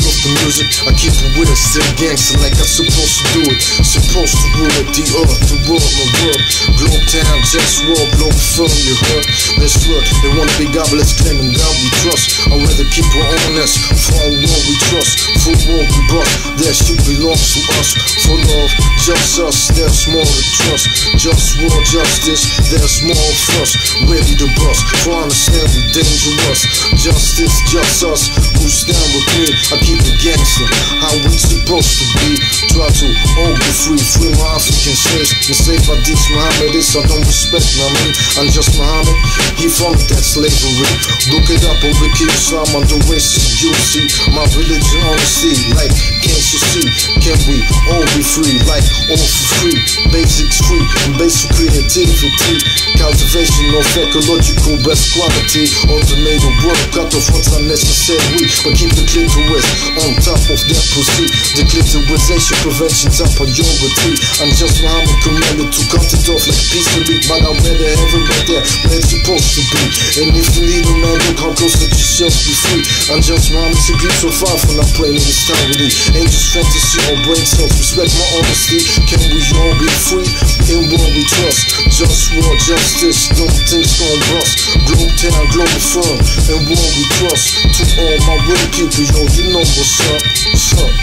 middle of the music, I keep it with it, still gangster like I'm supposed to do it. Supposed to rule it, the earth, the world, my world. Globetown, JustWar, Globalfirm, you heard? That's right, they wanna be godless, claiming God we trust. I'd rather keep it honest, for our war we trust. For war we bust, that shit belongs to us. For love, just us, there's more to trust. JustWar, justice, there's more of us. Ready to bust, for understand we dangerous. Justice, just us, who stand with me. I keep it gangster, how we supposed to be. Try to all be free, free my African slaves. Enslaved by these Mohammedists, I don't respect, I mean, I'm just Muhammad, he founded that slavery. Look it up on Wiki Islam, I'm the racist, you see. My religion honesty, like, can't you see? Can we all be free, like, all for free? Basics free, and basic creativity. Cultivation of ecological best quality. Automated work, cut off what's unnecessary. But keep the clitoris on top of that pussy. The clitorisation prevention top priority. I'm just Muhammad commanded to cut it off like a piece of meat. But I'd rather have it right there where it's supposed to be. And if you need a man, look how close let yourself be free. I'm just Muhammad, simply so far from not playing in this town with me. Ain't just fantasy or brain cells. Respect my honesty. Can we all be free? In war we trust. JustWar, justice, don't things gon' bust. Globetown, Globalfirm, in war we trust. To all my real people, yo, you know what's up. What's up?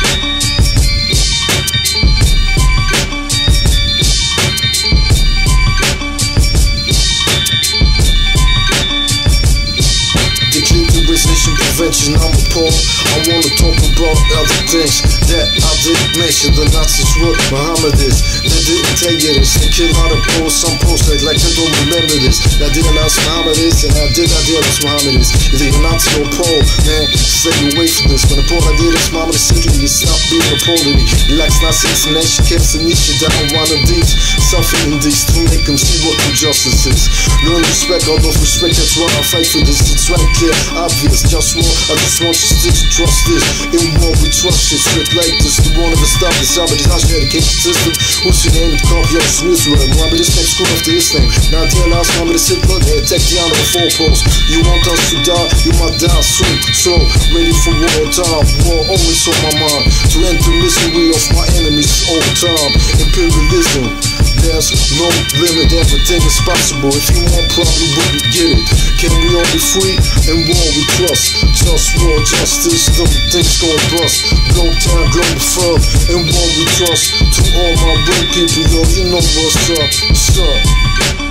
Prevention, I'm appalled. I wanna talk about other things that I didn't mention. The Nazis were Mohammedists, they didn't tell you this. They kill out of posts, some posts like they don't remember this. I idealize Mohammedists and I did idealize Mohammedists. Either you're Nazi or Pole, man, stay away from this. When the Pole idealist Mohammed simply, you stop being a Pole to me. He likes Nazis and she keeps the niche down one of these. Suffering these to make them see what injustice is. Learn respect, all of respect, that's why I fight for this. It's right clear, obvious, just I just want you to trust this. In war we trust it. Straight like this, the one of the stop this. But it's not dedication system. Who's your name? The copy of Israel. Muhammad is next school after Islam. Now idealize Muhammad is Hitler. They attack the honor of four posts. You want us to die, you might die soon. So ready for war time. War always on my mind. To end the misery of my enemies all the time. Imperialism, there's no limit. Everything is possible. If you want probably wouldn't get it. Can we all be free? In war we trust. JustWar, justice, them things gon' bust. Globetown, Globalfirm, in war we trust. To all my real people, yo, you know what's up. What's up?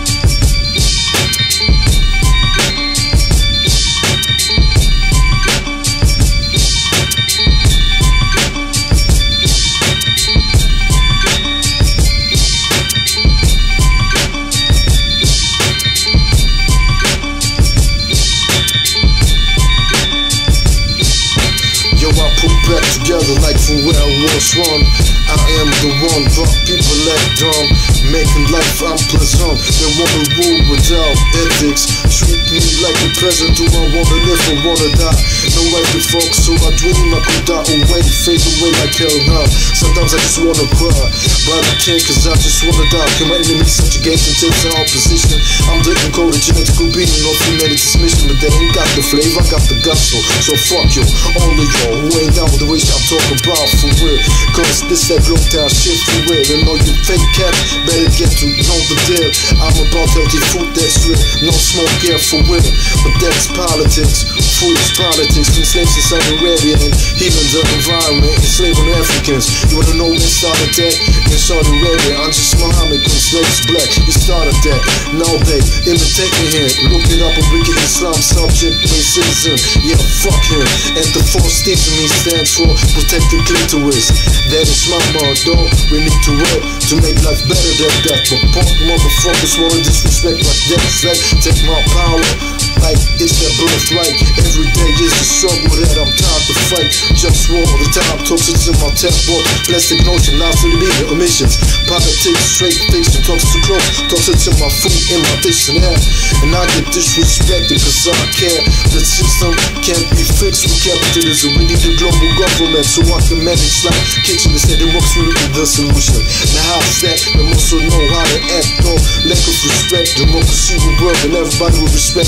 Back together like from where I was one. I am the one, but people act dumb, making life unpleasant. They wanna rule without ethics. Treat me like a peasant. Do I wanna live or wanna die? No right to fuck, so I dream I could die away, fade away like hell now. Sometimes I just wanna cry, but I can't cause I just wanna die. Can my enemies subjugate until it's in opposition? I'm the encoded genetical being of humanity's mission, but they ain't got the flavor, I got the gusto. So fuck you, all of y'all who ain't down with the way I'm talking about for real. Cause this that Globetown shit for real. And all you fake cats better get to know the deal. I'm about healthy food that's real, no smoke here for real. But that's politics, food is politics. From slaves in Saudi Arabia and healing the environment, enslaving Africans. You wanna know inside of that? In Saudi Arabia, I'm just Muhammad, cause slaves black. You started that, now they imitate me here. Look it up on Wiki Islam, subject, racism. Yeah, fuck him. And the force teaching me stands for protect the clitoris. That is my motto. We need to work to make life better than that. But punk motherfuckers wanna disrespect like that. Like, take my power like it's their birthright. Every day is a struggle that I'm tired to fight. JustWar all the time, toxins in my tap water. Plastic notion, lies to the media, emissions. Politics, straight fiction, talks too close. Toxins in my food, in my dish and air. And I get disrespected cause I care. The system can't be fixed with capitalism. We need a global government so I can manage like kitchen instead. It works really with the solution. Now how's that? We also know how to act though. Lack of respect, democracy will work and everybody will respect me.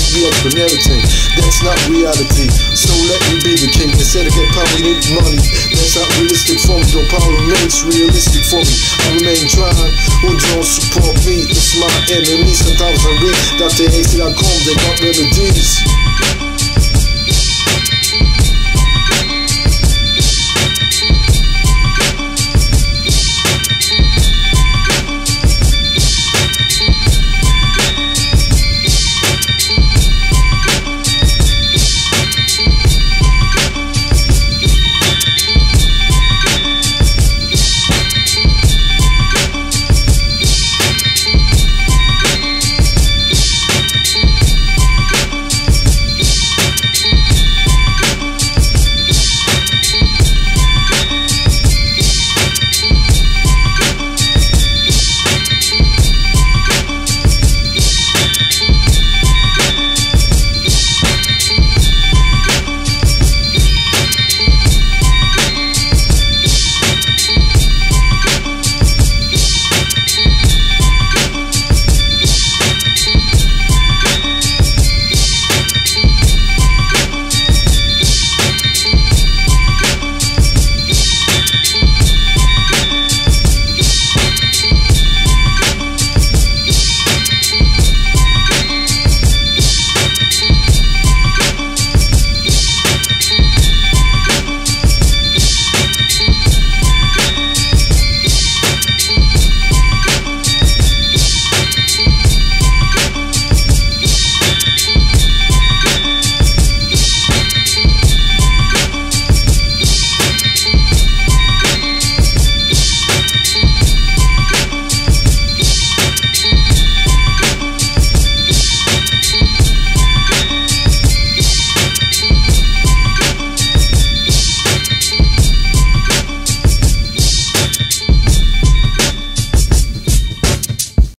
and everything. That's not reality, so let me be the king. Instead of get power, need money. That's not realistic for me, though power remains realistic for me. I remain trying, who don't support me? It's my enemy. Sometimes I read .tt.com, they got remedies.